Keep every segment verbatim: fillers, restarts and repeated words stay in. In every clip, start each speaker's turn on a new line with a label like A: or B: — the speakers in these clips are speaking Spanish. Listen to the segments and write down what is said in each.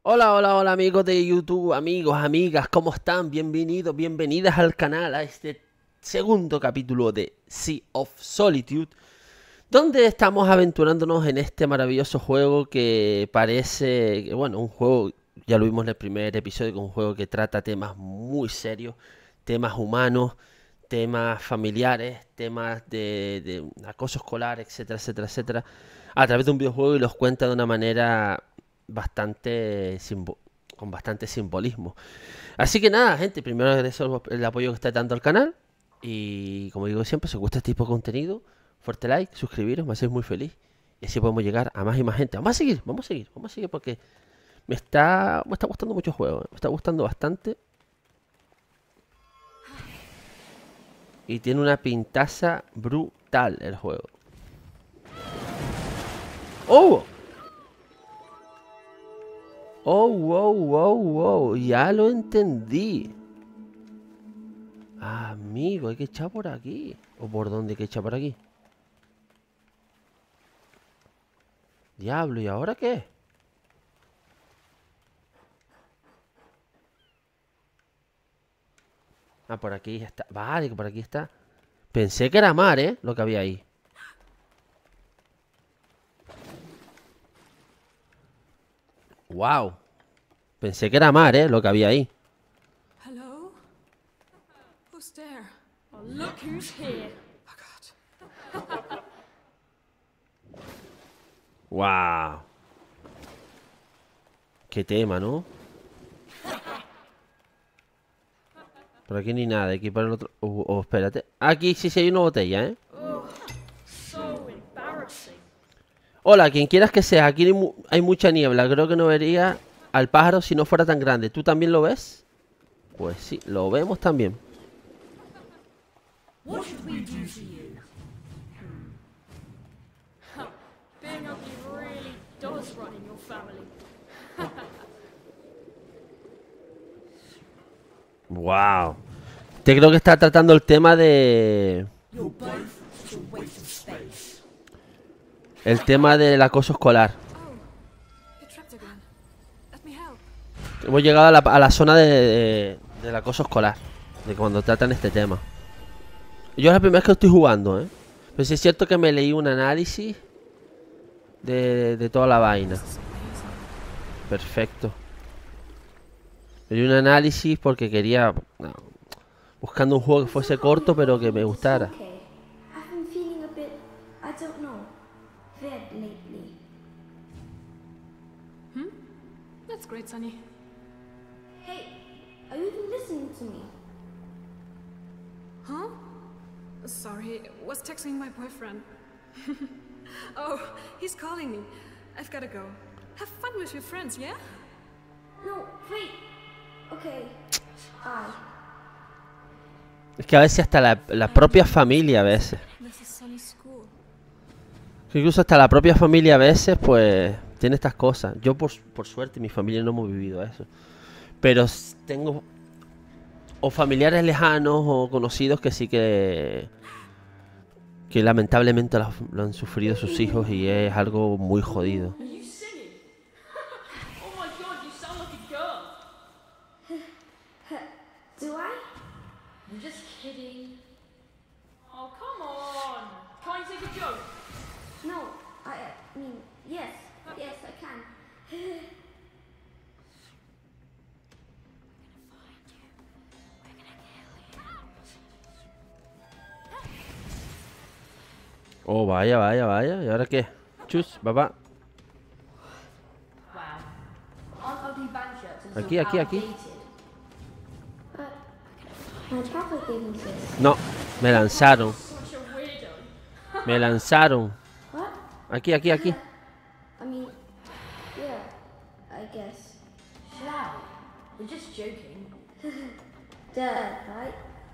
A: Hola, hola, hola amigos de YouTube, amigos, amigas, ¿cómo están? Bienvenidos, bienvenidas al canal, a este segundo capítulo de Sea of Solitude, donde estamos aventurándonos en este maravilloso juego que parece, que, bueno, un juego, ya lo vimos en el primer episodio, que es un juego que trata temas muy serios, temas humanos, temas familiares, temas de, de acoso escolar, etcétera, etcétera, etcétera, a través de un videojuego y los cuenta de una manera bastante simbo- con bastante simbolismo. Así que nada, gente, primero agradezco el apoyo que está dando al canal. Y como digo siempre, si os gusta este tipo de contenido, fuerte like, suscribiros, me hacéis muy feliz. Y así podemos llegar a más y más gente. Vamos a seguir, vamos a seguir, vamos a seguir porque me está, me está gustando mucho el juego, ¿eh? Me está gustando bastante. Y tiene una pintaza brutal el juego. ¡Oh! Oh, wow, wow, wow. Ya lo entendí. Ah, amigo, hay que echar por aquí. ¿O por dónde hay que echar por aquí? Diablo, ¿y ahora qué? Ah, por aquí está. Vale, que por aquí está. Pensé que era mar, ¿eh? Lo que había ahí. Wow. Pensé que era mar, ¿eh? Lo que había ahí.
B: Hello? Who's there? Oh, look who's here. Oh, God.
A: Wow. Qué tema, ¿no? Por aquí ni nada. Aquí por el otro. Oh, oh, espérate. Aquí sí, sí hay una botella, ¿eh?
B: Oh, so embarrassing.
A: Hola, quien quieras que sea. Aquí hay, mu hay mucha niebla. Creo que no vería al pájaro si no fuera tan grande. ¿Tú también lo ves? Pues sí, lo vemos también.
B: What should we do to you? Hmm. Huh. Being ugly really does run in your family.
A: Wow. Te creo que está tratando el tema de...
B: You're both a waste of space.
A: El tema del acoso escolar.
B: Oh, you're trapped again. Let me help.
A: Hemos llegado a la, a la zona de, de- del acoso escolar. De cuando tratan este tema. Yo es la primera vez que estoy jugando, ¿eh? Pero sí es cierto que me leí un análisis de, de toda la vaina.
B: This is amazing.
A: Perfecto. Me leí un análisis porque quería... no, buscando un juego que fuese corto pero que me gustara.
C: Okay. I've been feeling a bit, I don't know, weird lately.
B: Hmm? That's great, Sunny.
C: Hey, are you even listening to me?
B: Huh? Sorry, was texting my boyfriend. Oh, he's calling me. I've gotta go. Have fun with your friends, yeah?
C: No, wait. Okay. Bye.
A: Es que a veces hasta la, la propia familia a veces.
B: This is Sunny's school.
A: Que incluso hasta la propia familia a veces pues tiene estas cosas. Yo por, por suerte mi familia no hemos vivido eso. Pero s- tengo o familiares lejanos o conocidos que sí que que lamentablemente lo, lo han sufrido sus hijos y es algo muy jodido.
B: Are you singing? Oh my god, you sound like a girl.
C: Do I?
B: I'm just kidding. Oh, come on. Can't you take a joke?
C: No, I, I mean, yes. Yes, I can.
A: Oh, vaya, vaya, vaya. ¿Y ahora qué? Chus, papá.
D: Wow. Aren't ugly band shirts and
A: Aquí,
D: sort of
A: aquí, aquí.
D: outdated?
C: My papa gave me this.
A: No, me lanzaron.
B: Such a weirdo.
A: Me lanzaron.
C: What?
A: Aquí, aquí, aquí.
C: I mean, yeah, I guess.
D: Chill out. We're just joking.
C: Dad, right?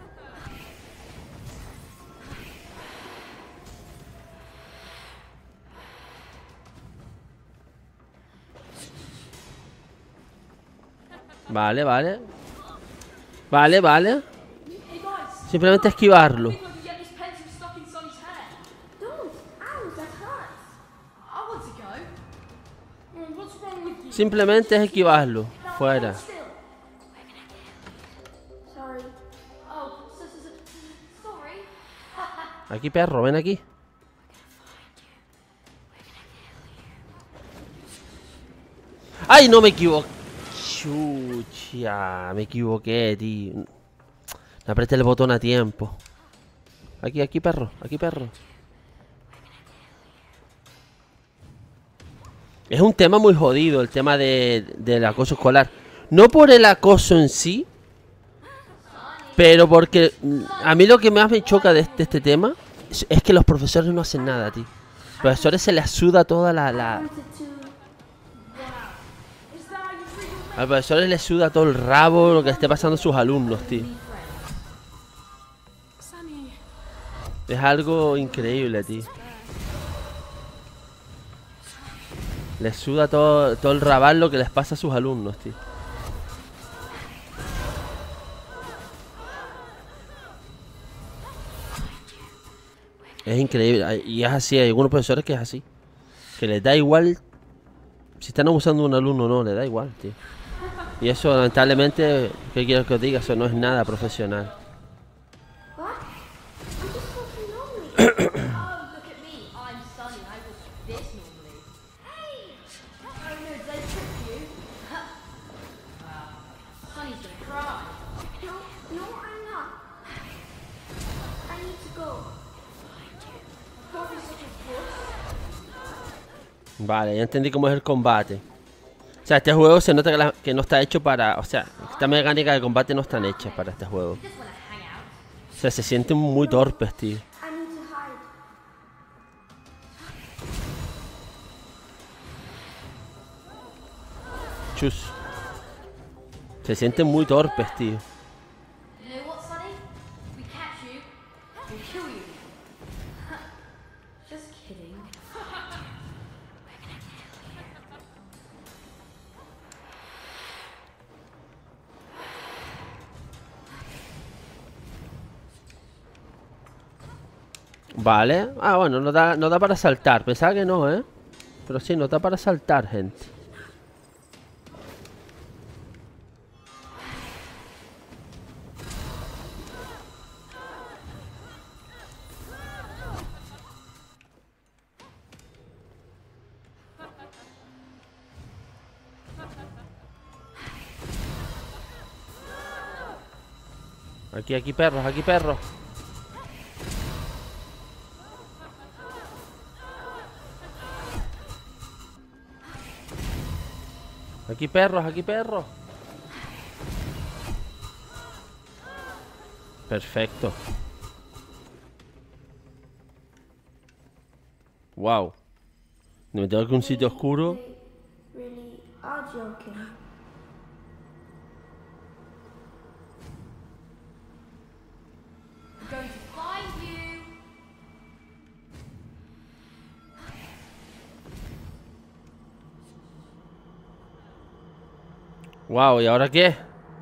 A: Vale, vale. Vale, vale.
B: Hey guys,
A: Simplemente esquivarlo.
B: I think I can get this pencil stuck in Sonny's hair.
C: Don't! Ow, that hurts!
B: I want to go. Oh, what's wrong with you?
A: simplemente es esquivarlo. Fuera.
C: Sorry.
D: Oh, so, so, so, sorry.
A: Aquí, perro, ven aquí. ¡Ay, no me equivoqué! Chucha, me equivoqué, tío. No apreté el botón a tiempo. Aquí, aquí, perro, aquí, perro. Es un tema muy jodido, el tema de, del acoso escolar. No por el acoso en sí, pero porque a mí lo que más me choca de este, este tema es, es que los profesores no hacen nada, tío. Los profesores se les suda toda la... la...
C: Wanted to.
A: A los profesores les suda todo el rabo lo que esté pasando a sus alumnos, tío.
B: Sunny,
A: Es algo increíble, tío. Les suda todo, todo el rabal lo que les pasa a sus alumnos, tío. Es increíble. Y es así, hay algunos profesores que es así. Que les da igual si están abusando de un alumno o no, les da igual, tío. Y eso, lamentablemente, ¿qué quiero que os diga? Eso no es nada profesional.
C: What? I'm just talking normally.
D: Oh, look at me. I'm Sunny. I was this normally. Hey! Oh no, did I trick you? Wow. Sunny's gonna cry.
C: No, no, I'm not. I need to go.
D: Don't be such a puss.
A: Vale, ya entendí cómo es el combate. O sea, este juego se nota que, la- que no está hecho para... O sea, esta mecánica de combate no están hechas para este juego.
D: Just wanna hang out.
A: O sea, se sienten muy torpes, tío.
C: I need to hide.
A: Chus. Se sienten muy torpes, tío.
D: You know what, Sunny? If we catch you, we'll kill you. Just kidding.
A: Vale. Ah, bueno, no da, no da para saltar. Pensaba que no, ¿eh? Pero sí, no da para saltar, gente. Aquí, aquí, perros, aquí, perros. Aquí, perros, aquí, perros. Perfecto. Wow. Me tengo que un sitio oscuro.
C: They really are joking.
D: We're going to find you.
A: Wow, ¿y ahora qué?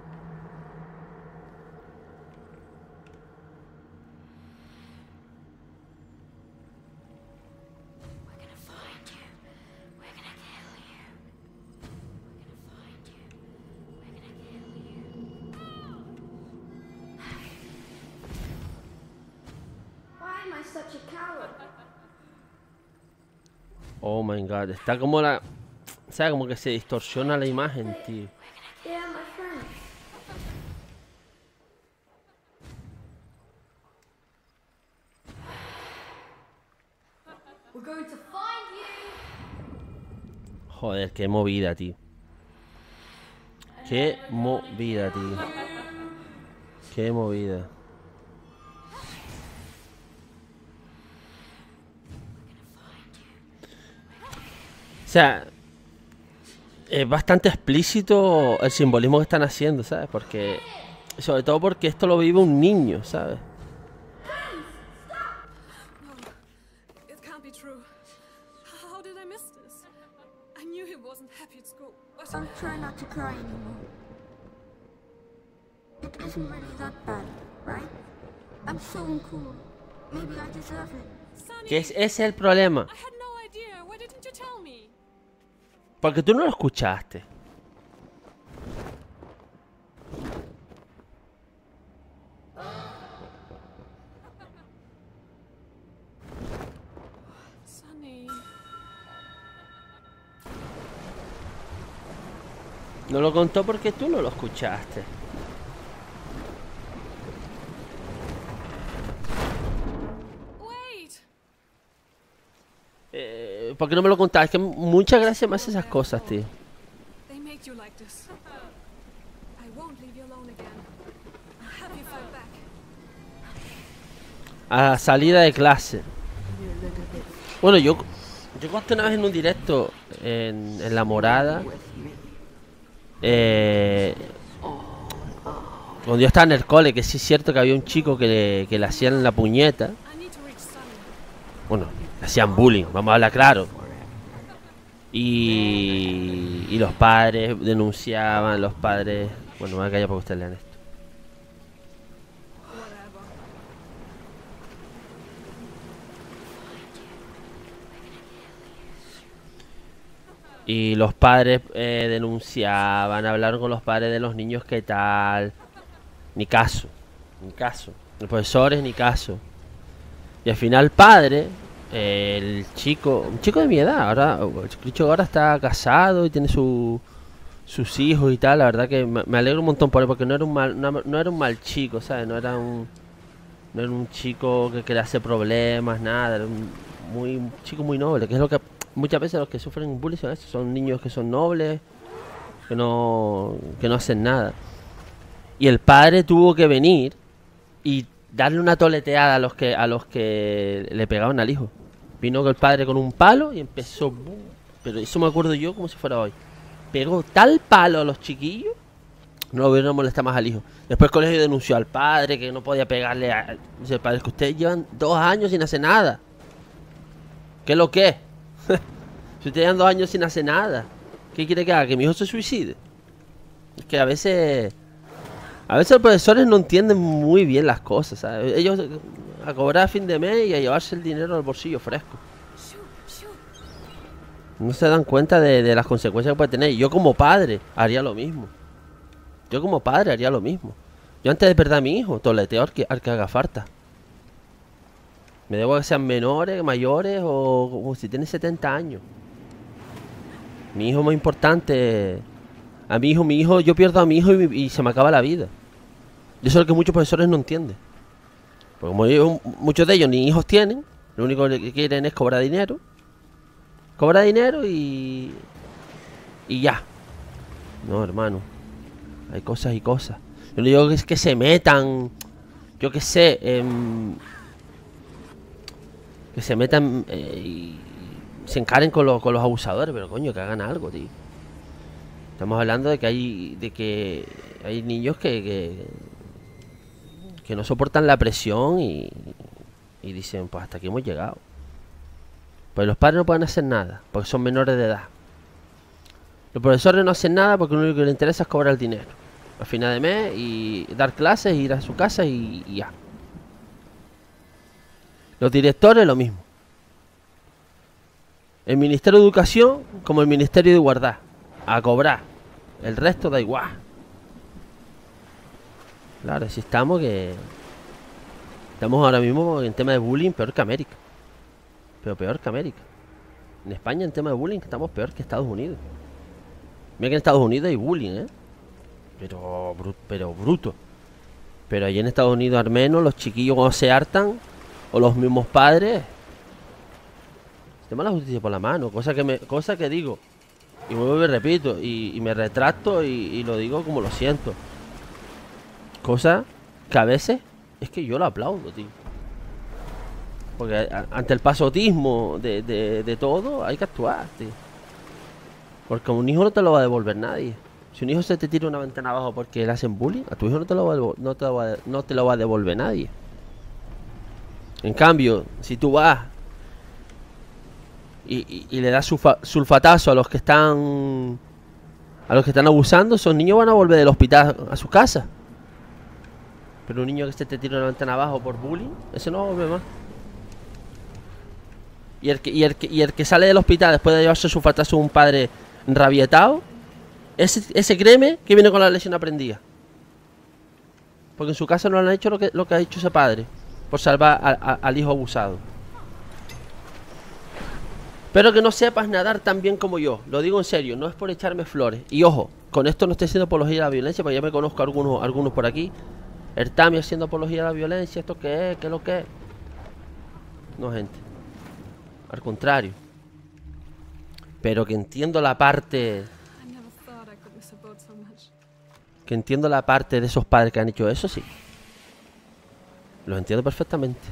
C: We're gonna find you. We're gonna kill you. We're gonna find you. We're gonna kill you. Why am I such a coward?
A: Oh my god, está como la... O sea, como que se distorsiona la imagen, tío.
C: They are my friends.
D: We're going to find you.
A: Joder, qué movida, tío. Qué movida, tío. Qué movida. O sea, es bastante explícito el simbolismo que están haciendo, ¿sabes? Porque... Sobre todo porque esto lo vive un niño, ¿sabes?
B: it can't be true. How did I miss this? I knew he wasn't happy at school, but
C: I'll try not to cry anymore. It isn't really that bad, right? I'm so uncool. Maybe I deserve it.
B: Sunny,
A: Que es, ese es el problema.
B: I had no idea. Why didn't you tell me?
A: Porque tú no lo escuchaste.
B: Sonny.
A: No lo contó porque tú no lo escuchaste.
B: Wait.
A: Eh, ¿Por qué no me lo contabas? Es que muchas gracias me hace esas cosas, tío.
B: They made you like this. I won't leave you alone again. I'll have you fight back.
A: A salida de clase. Bueno, yo yo conté una vez en un directo en, en La Morada. Eh, cuando yo estaba en el cole, que sí es cierto que había un chico que le, que le hacían la puñeta.
B: I need to reach Sonny.
A: Bueno, le hacían bullying, vamos a hablar claro. Y, y los padres denunciaban, los padres... Bueno, me voy a callar para que ustedes lean esto.
B: Whatever.
A: Y los padres eh, denunciaban, hablaron con los padres de los niños, qué tal. Ni caso, ni caso. Los profesores, ni caso. Y al final el padre, eh, el chico, un chico de mi edad, ahora, el chico ahora está casado y tiene su, sus hijos y tal. La verdad que me, me alegro un montón por él, porque no era un mal, no, no era un mal chico, ¿sabes? No era un, no era un chico que quería hacer problemas, nada. Era un, muy, un chico muy noble, que es lo que muchas veces los que sufren bullying son esos, son niños que son nobles, que no, que no hacen nada. Y el padre tuvo que venir y darle una toleteada a los que a los que le pegaban al hijo. Vino el padre con un palo y empezó, ¡bum! Pero eso me acuerdo yo como si fuera hoy. Pegó tal palo a los chiquillos, no lo vieron molestar más al hijo. Después el colegio denunció al padre que no podía pegarle a... Dice el padre, es que ustedes llevan dos años sin hacer nada. ¿Qué es lo que es? Si ustedes llevan dos años sin hacer nada, ¿qué quiere que haga? ¿Que mi hijo se suicide? Es que a veces... A veces los profesores no entienden muy bien las cosas, ¿sabes? Ellos a cobrar a fin de mes y a llevarse el dinero al bolsillo fresco.
B: Shoot, shoot.
A: No se dan cuenta de, de las consecuencias que puede tener. Yo como padre haría lo mismo. Yo como padre haría lo mismo. Yo antes de perder a mi hijo, toleteo al que, al que haga falta. Me debo que sean menores, mayores o como si tienen setenta años. Mi hijo es más importante. A mi hijo, mi hijo, yo pierdo a mi hijo y, y se me acaba la vida. Y eso es lo que muchos profesores no entienden. Porque como yo, muchos de ellos ni hijos tienen, lo único que quieren es cobrar dinero. Cobrar dinero y... Y ya. No, hermano. Hay cosas y cosas. Yo no digo que es que se metan... Yo qué sé... em, que se metan eh, y se encaren con los, con los abusadores. Pero coño, que hagan algo, tío. Estamos hablando de que hay... De que hay niños que... que que no soportan la presión y, y dicen, pues hasta aquí hemos llegado. Pues los padres no pueden hacer nada, porque son menores de edad. Los profesores no hacen nada porque lo único que les interesa es cobrar el dinero a final de mes y dar clases, ir a su casa y, y ya. Los directores lo mismo. El Ministerio de Educación como el Ministerio de Igualdad, a cobrar. El resto da igual. Claro, si estamos que... Estamos ahora mismo en tema de bullying peor que América. Pero peor que América. En España en tema de bullying estamos peor que Estados Unidos. Mira que en Estados Unidos hay bullying, ¿eh? Pero, bru pero bruto. Pero allí en Estados Unidos al menos los chiquillos cuando se hartan, o los mismos padres, el tema de la justicia por la mano. Cosa que, me, cosa que digo, y vuelvo y repito, y, y me retracto y, y lo digo como lo siento. Cosa que a veces es que yo lo aplaudo, tío. Porque a, ante el pasotismo de, de, de todo hay que actuar, tío. Porque un hijo no te lo va a devolver nadie. Si un hijo se te tira una ventana abajo porque le hacen bullying, a tu hijo no te lo va a, no te lo va a, no te lo va a devolver nadie. En cambio, si tú vas y, y, y le das sulfa, sulfatazo a los que están a los que están abusando, esos niños van a volver del hospital a su casa. Pero un niño que se te tira una ventana abajo por bullying, ese no vuelve más. Y el que, y el que, y el que sale del hospital después de llevarse su fratazo a un padre enrabietado, ese, ese créeme que viene con la lección aprendida. Porque en su casa no le han hecho lo que, lo que ha hecho ese padre por salvar a, a, al hijo abusado. Pero que no sepas nadar tan bien como yo. Lo digo en serio, no es por echarme flores. Y ojo, con esto no estoy haciendo apología de la violencia, porque ya me conozco a algunos, algunos por aquí. El Tami haciendo apología de la violencia. ¿Esto qué es? ¿Qué es lo que es? No, gente. Al contrario. Pero que entiendo la parte...
B: I never thought I could miss a boat so much.
A: Que entiendo la parte de esos padres que han hecho eso, sí. Los entiendo perfectamente.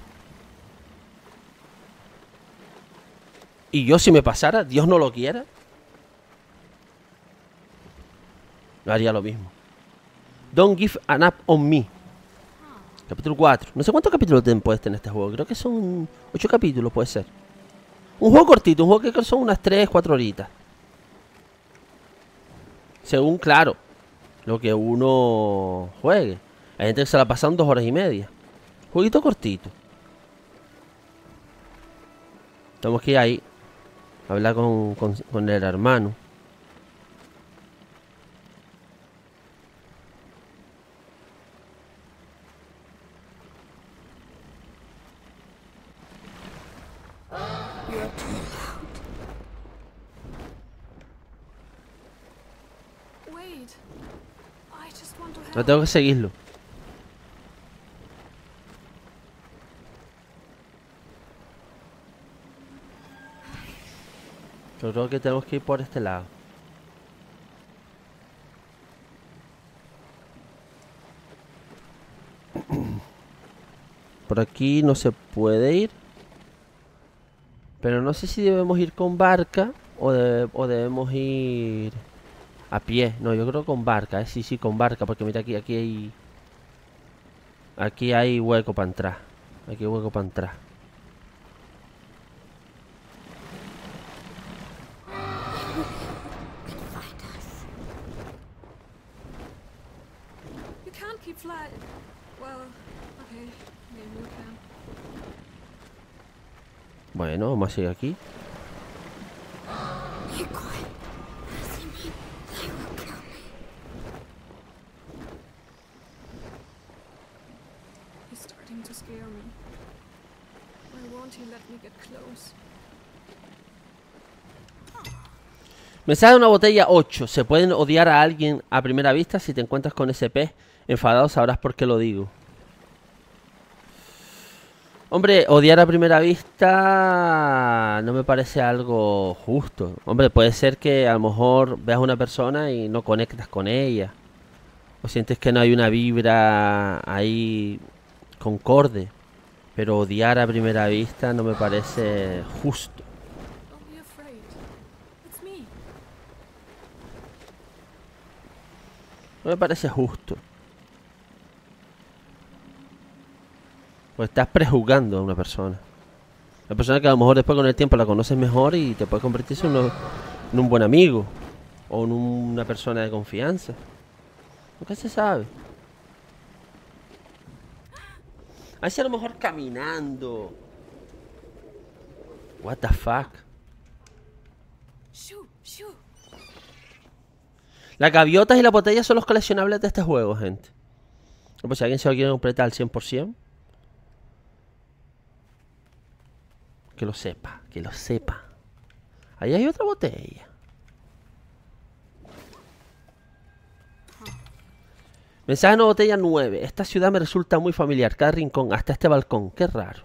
A: Y yo, si me pasara, Dios no lo quiera, yo haría lo mismo. Don't give an up on me. Capítulo cuatro. No sé cuántos capítulos puedes tener este juego. Creo que son ocho capítulos, puede ser. Un juego cortito, un juego que creo que son unas tres, cuatro horitas. Según, claro, lo que uno juegue. Hay gente que se la pasa en dos horas y media. Jueguito cortito. Tenemos que ir ahí a hablar con, con, con el hermano.
B: Wait. I just want to help.
A: No tengo que seguirlo. Yo creo que tenemos que ir por este lado. Por aquí no se puede ir. Pero no sé si debemos ir con barca o, de- o debemos ir a pie. No, yo creo con barca. Eh. Sí, sí, con barca. Porque mira aquí, aquí hay... Aquí hay hueco para entrar. Aquí hay hueco para entrar.
B: You can't keep flying. Well, okay, maybe you can.
A: Bueno, vamos a seguir aquí.
C: Be quiet. See me. They will kill me.
B: He's starting to scare me. Why won't he let me get close?
A: Mensaje de una botella ocho. Se pueden odiar a alguien a primera vista. Si te encuentras con ese pez enfadado sabrás por qué lo digo. Hombre, odiar a primera vista no me parece algo justo. Hombre, puede ser que a lo mejor veas a una persona y no conectas con ella. O sientes que no hay una vibra ahí concorde. Pero odiar a primera vista no me parece justo.
B: Don't be afraid. It's me.
A: No me parece justo. Pues estás prejuzgando a una persona. Una persona que a lo mejor después con el tiempo la conoces mejor y te puede convertirse en, uno- en un buen amigo. O en una persona de confianza. Nunca se sabe. A veces a lo mejor caminando. What the fuck.
B: Shoo, shoo.
A: Las gaviotas y las botellas son los coleccionables de este juego, gente. Pues si alguien se lo quiere completar al cien por cien. Que lo sepa, que lo sepa. Ahí hay otra botella. Mensaje de una botella nueve. Esta ciudad me resulta muy familiar. Cada rincón, hasta este balcón. Qué raro.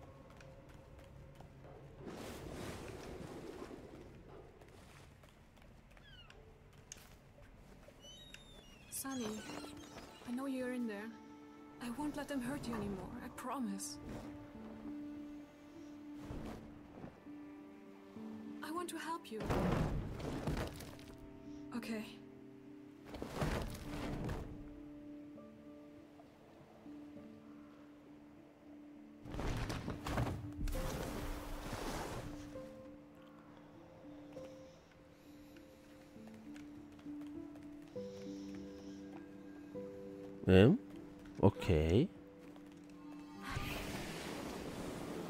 B: Sunny, I know you're in there. I won't let them hurt you anymore, I promise. I want to help you. Okay.
A: ¿Eh? Ok.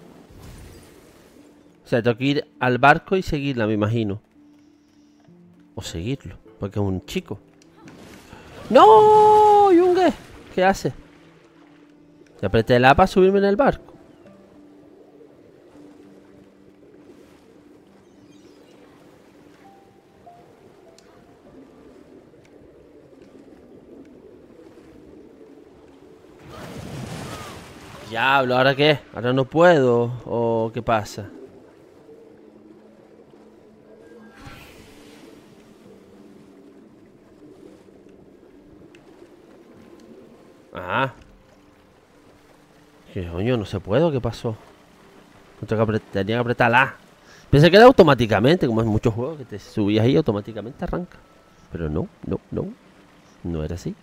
A: O sea, tengo que ir al barco y seguirla, me imagino. O seguirlo, porque es un chico. ¡No! ¡Yungue! ¿Qué hace? ¿Te apreté el A para subirme en el barco? Diablo, ¿ahora qué? ¿Ahora no puedo? ¿O qué pasa? Ah. ¿Qué coño? ¿No se puede o qué pasó? No tengo que apret- Tenía que apretar la. Pensé que era automáticamente, como en muchos juegos, que te subías ahí y automáticamente arranca. Pero no, no, no. No era así.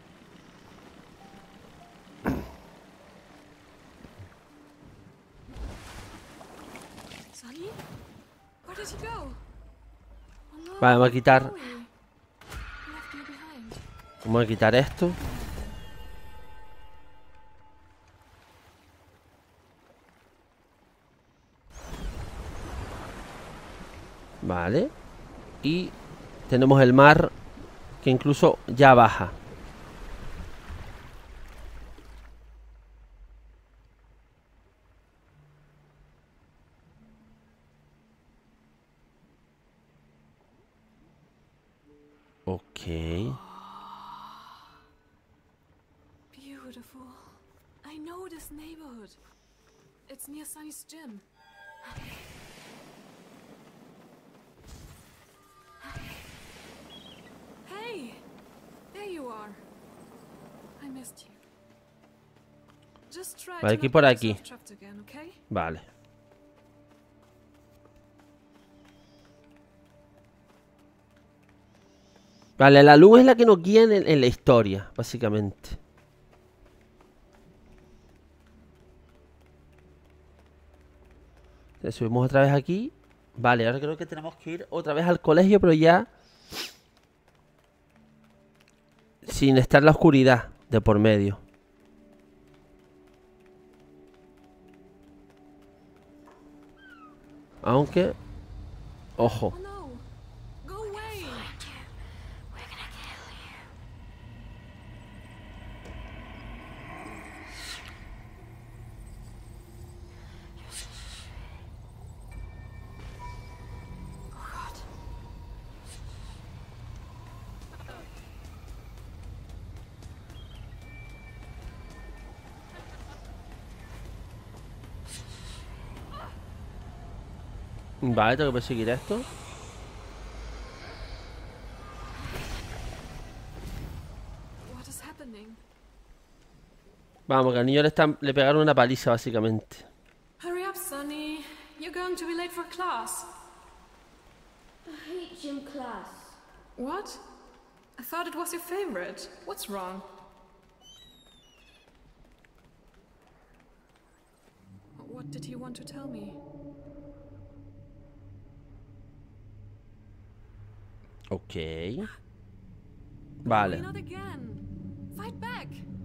B: Sonny? Where did he go? Oh no.
A: Vale, vamos a quitar.
B: Chloe. He left you behind.
A: Vamos a quitar esto. Vale. Y tenemos el mar que incluso ya baja. Ok.
B: Beautiful. I know this neighborhood. It's near Sonny's gym. Hey! There you are. I missed you. Just try
A: Vale,
B: to
A: aquí
B: not
A: por
B: get
A: aquí.
B: yourself trapped again, okay?
A: Vale. Vale, la luz es la que nos guía en, en la historia, básicamente. Le subimos otra vez aquí. Vale, ahora creo que tenemos que ir otra vez al colegio, pero ya sin estar la oscuridad de por medio. Aunque, ojo.
B: Oh no! Go away!
C: We're gonna kill you.
B: Oh god.
A: Vale, tengo que perseguir esto.
B: What is happening?
A: Vamos, que al niño le, están, le pegaron una paliza, básicamente.
B: Hurry up, Sonny. You're going to be late for class.
D: I hate gym class.
B: What? I thought it was your favorite. What's wrong? What did you want to tell me?
A: Ok. Vale.
B: Not again. Fight back.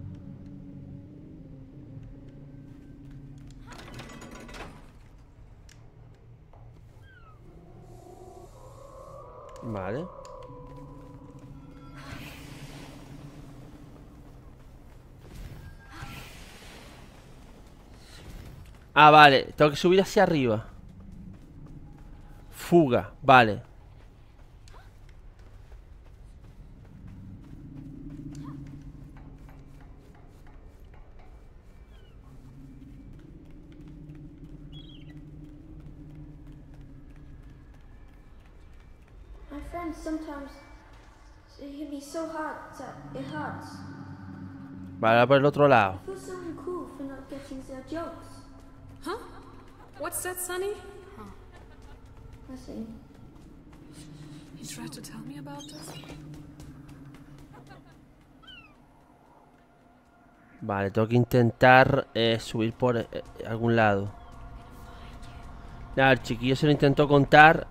A: Vale. Ah, vale. Tengo que subir hacia arriba. Fuga. Vale.
D: My friends sometimes they hit me so hard that it hurts.
A: Vale, ahora por el otro lado.
D: I feel so uncool for not getting their jokes.
B: Huh? What's that, Sonny?
D: Nothing.
B: He tried to tell me about this.
A: Vale, tengo que intentar eh, subir por eh, algún lado. Ya, el chiquillo se lo intentó contar,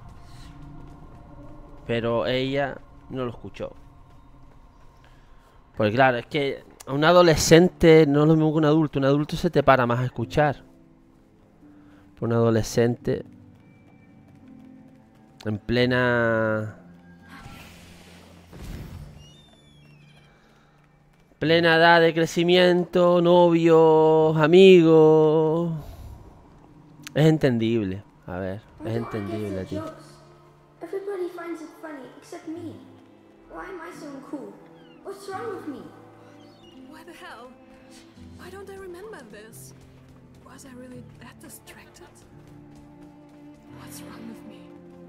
A: pero ella no lo escuchó. Porque claro, es que a un adolescente no es lo mismo que un adulto. Un adulto se te para más a escuchar. Pero un adolescente en plena Plena edad de crecimiento, novios, amigos. Es entendible. A ver,
C: Why
A: es
C: don't I get
A: entendible,
C: the
A: tío.
C: jokes? Everybody finds it funny except me. Why am I so uncool? What's wrong with me?
B: Why the hell? Why don't I remember this? Was I really that distracted? What's wrong with me?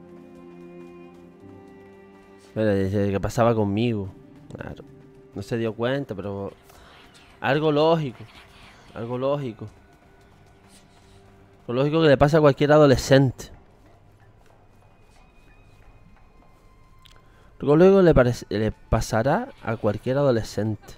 A: Pero dice que pasaba conmigo. Claro. No se dio cuenta, pero algo lógico. Algo lógico. Lo lógico que le pasa a cualquier adolescente. Algo lógico le, parece- le pasará a cualquier adolescente.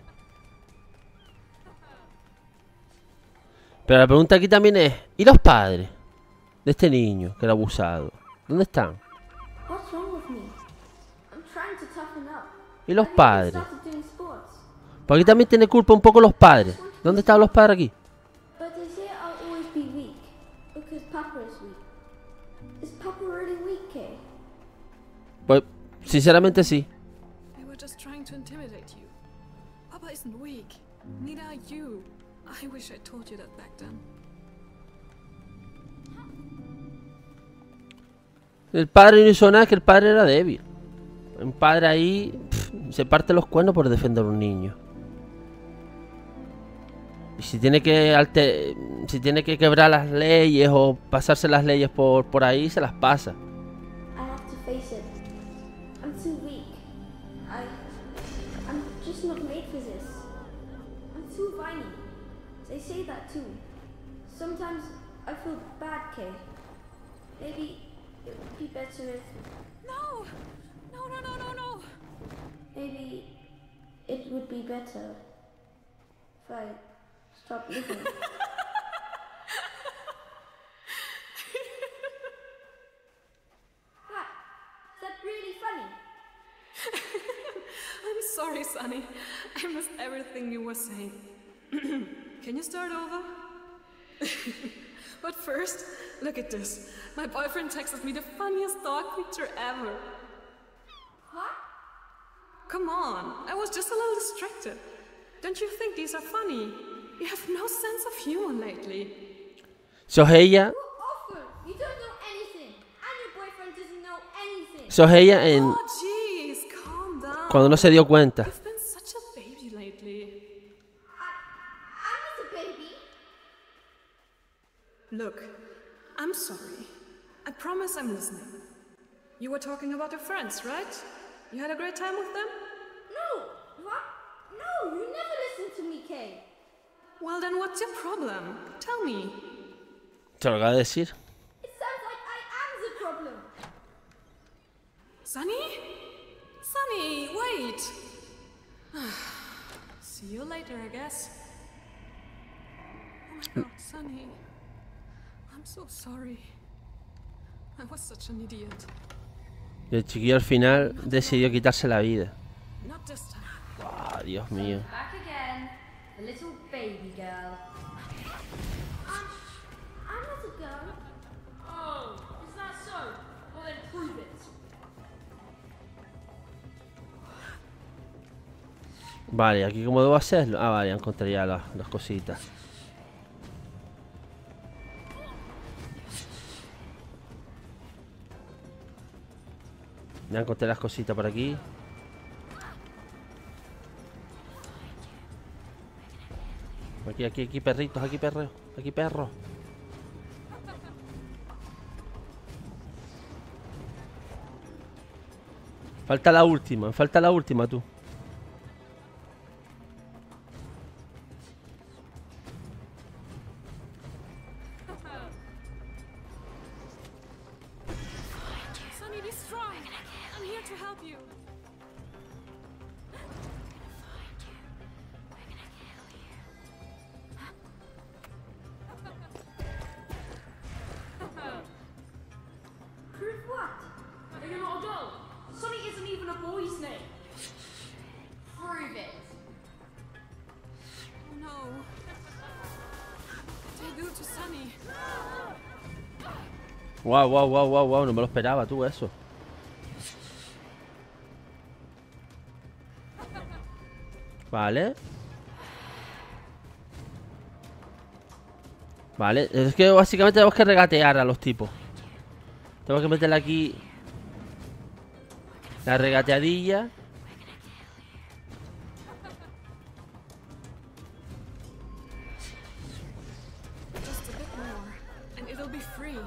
A: Pero la pregunta aquí también es: ¿y los padres de este niño que era abusado? ¿Dónde están?
C: What's wrong with me? I'm trying to toughen up.
A: ¿Y los
C: I've even
A: padres?
C: started doing sports.
A: Porque aquí también tiene culpa un poco los padres. ¿Dónde están los padres aquí?
C: But they say I'll always be weak. Because Papa is weak. Is Papa really weak, Kay?
A: Pues, sinceramente sí.
B: They were just trying to intimidate you. Papa isn't weak. Neither are you. I wish I told you that back then.
A: El padre no hizo nada, que el padre era débil. Un padre ahí pf, se parte los cuernos por defender a un niño. Y si tiene que alte- si tiene que quebrar las leyes o pasarse las leyes por, por ahí, se las pasa.
C: I have to face it. I'm too weak. I. I'm just not made for this. I'm too whiny. They say that too. Sometimes I feel bad, Kay. Maybe it would be better if.
B: No! No, no, no, no, no!
C: Maybe it would be better if I stopped living. What? Is that really funny?
B: I'm sorry, Sonny. I missed everything you were saying. Can you start over? But first, look at this. My boyfriend texted me the funniest dog picture ever.
C: What?
B: Come on, I was just a little distracted. Don't you think these are funny? You have no sense of humor lately.
A: Sos ella,
C: You're awful. You don't know anything. And your boyfriend doesn't know anything.
A: sos ella en
B: Oh, jeez, calm down.
A: cuando no se dio cuenta.
B: You've been such a baby lately.
C: I, I'm not a baby.
B: Look, I'm sorry. I promise I'm listening. You were talking about your friends, right? You had a great time with them?
C: No. What? No, you never listen to me, Kay.
B: Well, then what's your problem? Tell me.
A: Se lo acaba de decir.
C: It sounds like I am the problem.
B: Sunny? Sunny, wait! See you later, I guess. Oh my god, Sunny. I'm so sorry. I was such an idiot.
A: Y el chiquillo al final decidió quitarse la vida.
B: Not this time.
A: Ah, Dios mío.
D: Back again. The little baby girl.
C: I'm, I'm not a girl.
D: Oh, is that so? Well then prove it.
A: Vale, aquí cómo debo hacerlo. Ah, vale, ya encontré ya las, las cositas. Ya encontré las cositas por aquí. Aquí, aquí, aquí, perritos, aquí, perro. Aquí, perro. Falta la última, falta la última, tú.
B: Sunny, be strong. I'm here to help you.
C: Prove what?
D: Are you not a girl? Sonny isn't even a boy's name. Prove it.
B: Oh no. What did I do to Sunny?
A: Wow, wow, wow, wow, wow, no me lo esperaba tú eso. Vale. Vale, es que básicamente tenemos que regatear a los tipos. Tenemos que meterle aquí la regateadilla.
B: Just a bit more, and it'll be free.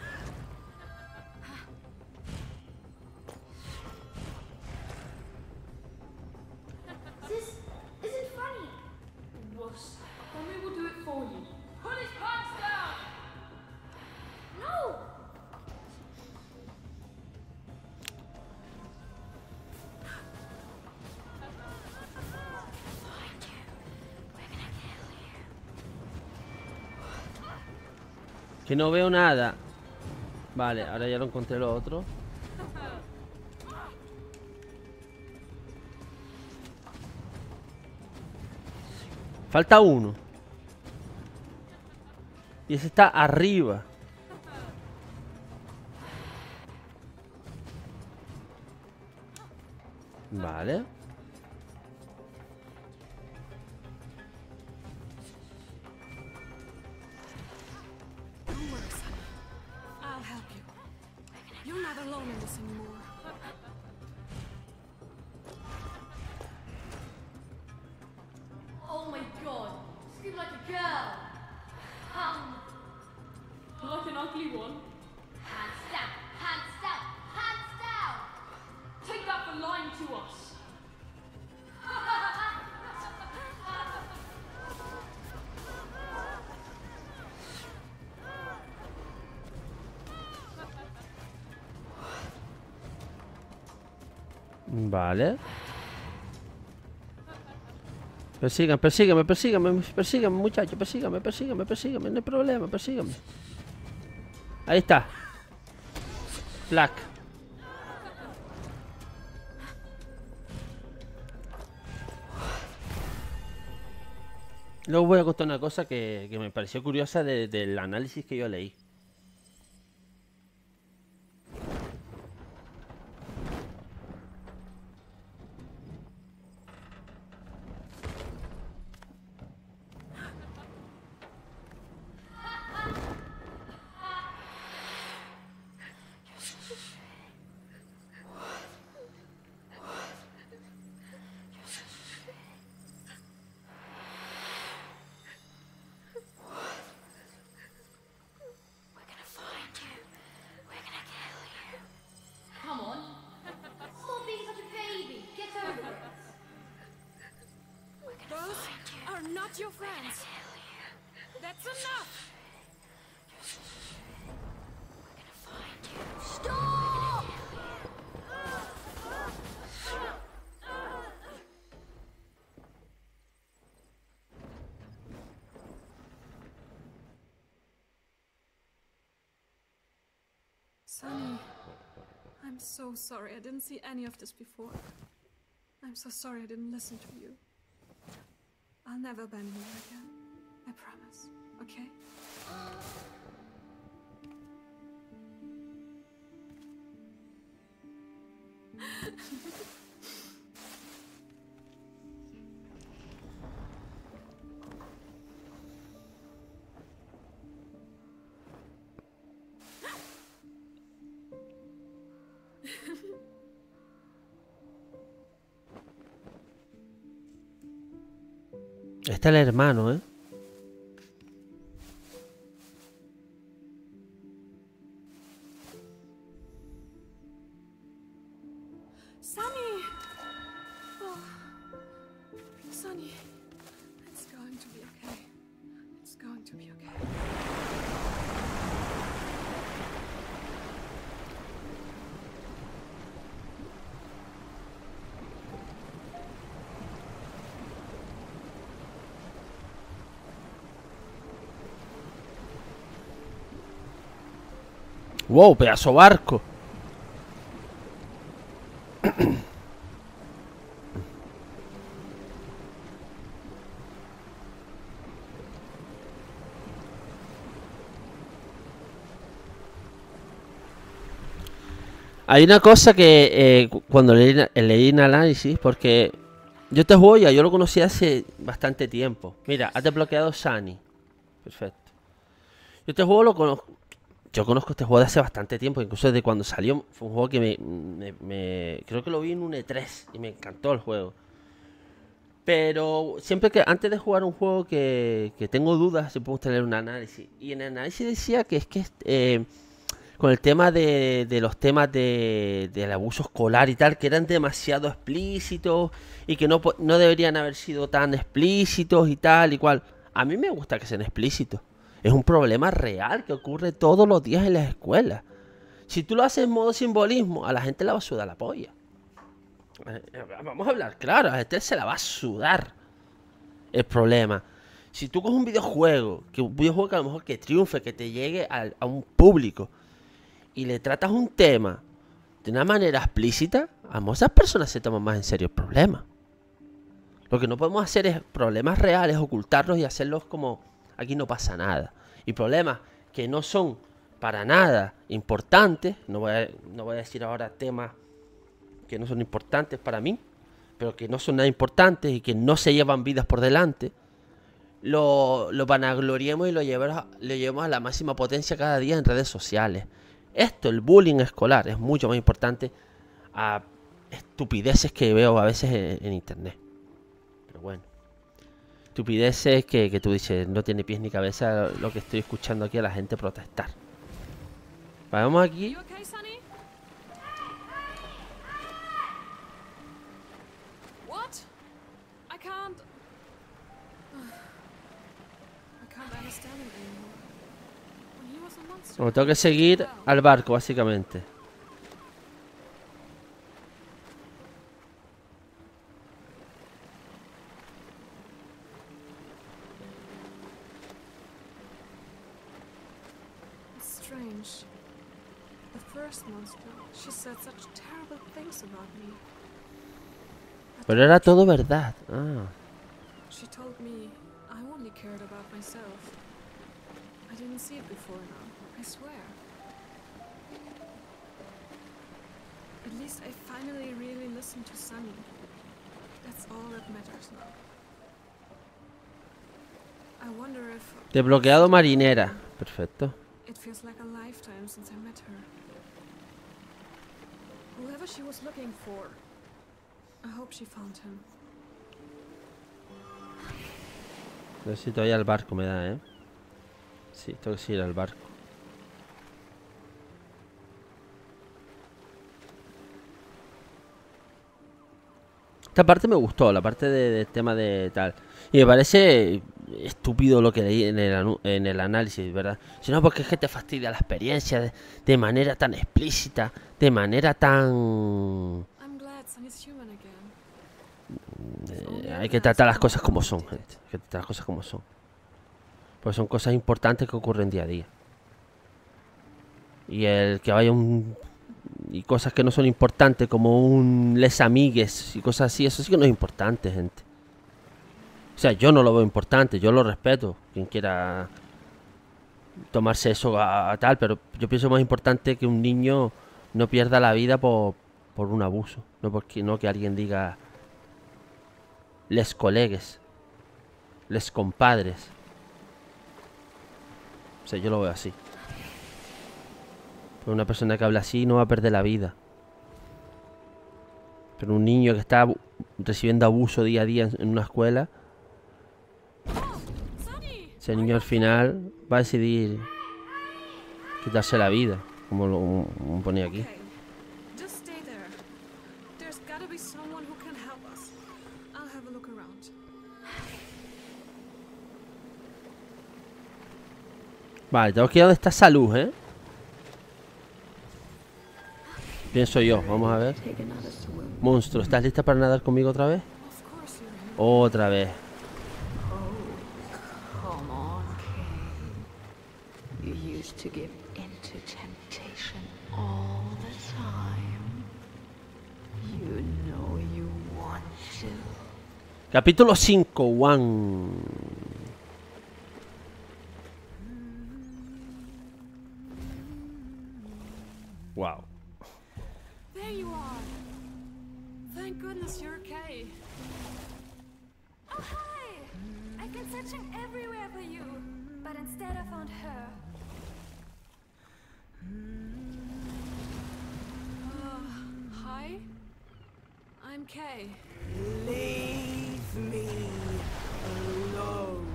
C: This isn't funny.
D: Wuss. Mommy will do it for you. Put his pants down!
C: No!
A: Que no veo nada. Vale, ahora ya lo encontré lo otro. Falta uno. Y ese está arriba. Vale.
B: Don't worry, Sonny. I'll help you. You're not alone in this anymore.
D: Oh my god. Scream like a girl. Um. Like an ugly one. Hands down, hands down, hands down. Take that for lying to us.
A: Vale. Persígame, persígame, persígame, persígame, muchacho, persígame, persígame, persígame, no hay problema, persígame. Ahí está. Black. Luego voy a contar una cosa que, que me pareció curiosa de- del análisis que yo leí.
D: Come on. Stop being such a baby. Get over it.
B: Those are not your friends. That's enough!
C: Stop!
B: Sonny, I'm so sorry. I didn't see any of this before. I'm so sorry I didn't listen to you. I'll never abandon you again. I promise. Okay?
A: Está el hermano, ¿eh?
B: Sonny! Oh. Sonny, it's going to be okay. It's going to be okay.
A: ¡Wow! ¡Pedazo barco! Hay una cosa que eh, cu- cuando leí, leí un análisis, porque yo este juego ya yo lo conocí hace bastante tiempo. Mira, has desbloqueado Sunny. Perfecto. Yo este juego lo conozco. Yo conozco este juego de hace bastante tiempo, incluso desde cuando salió. Fue un juego que me, me, me- creo que lo vi en un E tres y me encantó el juego. Pero siempre que antes de jugar un juego que, que tengo dudas, siempre me gusta leer un análisis. Y en el análisis decía que es que eh, con el tema de, de los temas de, del abuso escolar y tal, que eran demasiado explícitos y que no, po- no deberían haber sido tan explícitos y tal y cual. A mí me gusta que sean explícitos. Es un problema real que ocurre todos los días en las escuelas. Si tú lo haces en modo simbolismo, a la gente la va a sudar la polla. Eh, Vamos a hablar claro, a la gente se la va a sudar el problema. Si tú coges un videojuego, que un videojuego que a lo mejor que triunfe, que te llegue a, a un público y le tratas un tema de una manera explícita, a muchas personas se toman más en serio el problema. Lo que no podemos hacer es problemas reales, ocultarlos y hacerlos como aquí no pasa nada. Y problemas que no son para nada importantes, no voy a, no voy a decir ahora temas que no son importantes para mí, pero que no son nada importantes y que no se llevan vidas por delante, lo, lo vanagloriemos y lo llevemos, lo llevemos a la máxima potencia cada día en redes sociales. Esto, el bullying escolar, es mucho más importante a estupideces que veo a veces en, en internet. Pero bueno, estupideces que, que tú dices, no tiene pies ni cabeza lo que estoy escuchando aquí a la gente protestar. Vamos aquí.
B: You okay, Sonny? What? I can't. I can't understand him anymore. When he was a monster.
A: Bueno, tengo que seguir al barco, básicamente.
B: It's strange. The first monster, she said such terrible things about me. But
A: Pero era todo verdad. Ah.
B: she told me I only cared about myself. I didn't see it before now, I swear. At least I finally really listened to Sunny. That's all that matters now. I wonder if
A: Desbloqueado marinera. Perfecto.
B: it feels like a lifetime since I met her. Whoever she was looking for, I hope she found him.
A: Necesito ir al barco, me da, ¿eh? Sí, tengo que ir al barco. Esta parte me gustó, la parte de- del tema de tal. Y me parece estúpido lo que leí en el, anu- en el análisis, ¿verdad? Si no, porque es que te fastidia la experiencia de, de manera tan explícita, de manera tan...
B: I'm glad Sunny's human again.
A: Eh, hay que tratar las cosas como son, gente. Hay que tratar las cosas como son. Pues son cosas importantes que ocurren día a día. Y el que vaya un... Y cosas que no son importantes, como un les amigues y cosas así, eso sí que no es importante, gente. O sea, yo no lo veo importante, yo lo respeto. Quien quiera tomarse eso a, a tal, pero yo pienso más importante que un niño no pierda la vida por, por un abuso. No porque no que alguien diga les colegues, les compadres. O sea, yo lo veo así. Pero una persona que habla así no va a perder la vida. Pero un niño que está abu- recibiendo abuso día a día en, en una escuela,
B: Sunny!
A: ese niño al final va a decidir quitarse la vida, como lo como pone aquí.
B: Okay. Just stay there. There's gotta be someone who can help us. I'll have a look around.
A: Vale, tengo que ir a donde está Salud, ¿eh? Pienso yo, vamos a ver. Monstruo, ¿estás lista para nadar conmigo otra vez?
B: Of course you're here.
A: Otra vez.
E: Come on, Kay. You used to give into temptation all the time. You know you want to.
A: Capítulo cinco, One. Wow.
B: There you are. Thank goodness you're okay.
C: Oh, hi! I've been searching everywhere for you, but instead I found her.
B: Uh, hi. I'm Kay.
F: Leave me alone.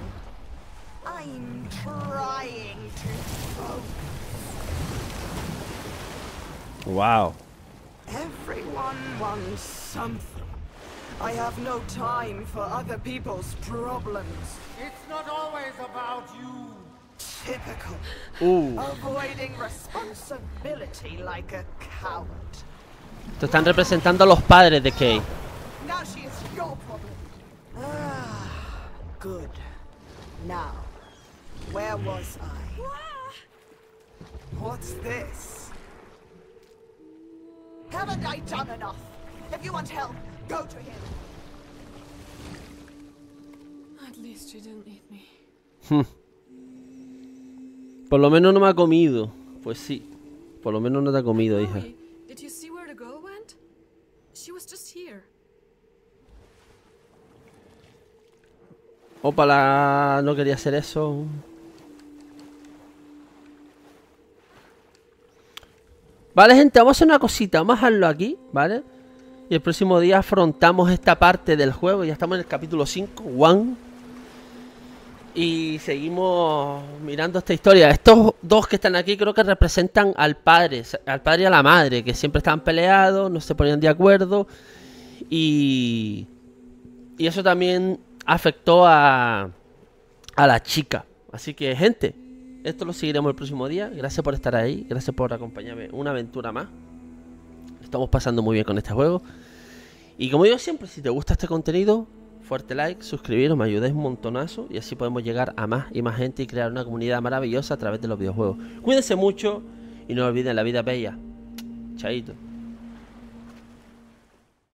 F: I'm trying to focus.
A: Wow.
F: Everyone wants something. I have no time for other people's problems.
G: It's not always about you.
F: Typical.
A: Uh.
F: Avoiding responsibility like a coward.
A: Te están representando a los padres de Kay.
F: Now she is your problem. Ah, good. Now, where was I? What's this? Haven't I done enough? If you want help, go to him.
B: At least she didn't eat me.
A: Por lo menos no me ha comido. Pues sí. Por lo menos no te ha comido, hija.
B: Chloe, did you see where the girl went? She was just here.
A: Opala, no quería hacer eso. Vale, gente, vamos a hacer una cosita. Vamos a dejarlo aquí, ¿vale? Y el próximo día afrontamos esta parte del juego. Ya estamos en el capítulo cinco, One. Y seguimos mirando esta historia. Estos dos que están aquí creo que representan al padre, al padre y a la madre, que siempre estaban peleados, no se ponían de acuerdo. Y, y eso también afectó a, a la chica. Así que, gente, esto lo seguiremos el próximo día. Gracias por estar ahí, gracias por acompañarme una aventura más. Estamos pasando muy bien con este juego. Y como digo siempre, si te gusta este contenido, fuerte like, suscribiros, me ayudáis un montonazo. Y así podemos llegar a más y más gente y crear una comunidad maravillosa a través de los videojuegos. Cuídense mucho y no olviden la vida bella. Chaito.